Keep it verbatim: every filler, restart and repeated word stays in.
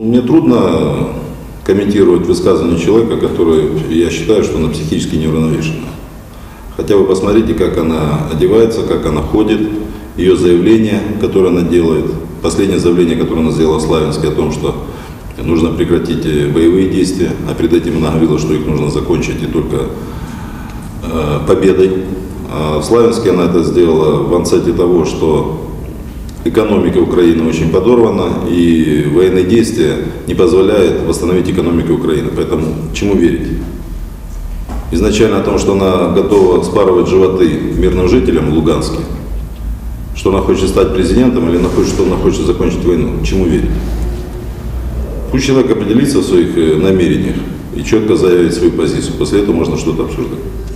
Мне трудно комментировать высказывание человека, который, я считаю, что она психически неуравновешена. Хотя вы посмотрите, как она одевается, как она ходит, ее заявление, которое она делает, последнее заявление, которое она сделала в Славянске о том, что нужно прекратить боевые действия, а перед этим она говорила, что их нужно закончить и только э, победой. А в Славянске она это сделала в ансете того, что экономика Украины очень подорвана, и военные действия не позволяют восстановить экономику Украины. Поэтому чему верить? Изначально о том, что она готова спарывать животы мирным жителям в Луганске, что она хочет стать президентом, или она хочет, что она хочет закончить войну. Чему верить? Пусть человек определится в своих намерениях и четко заявит свою позицию. После этого можно что-то обсуждать.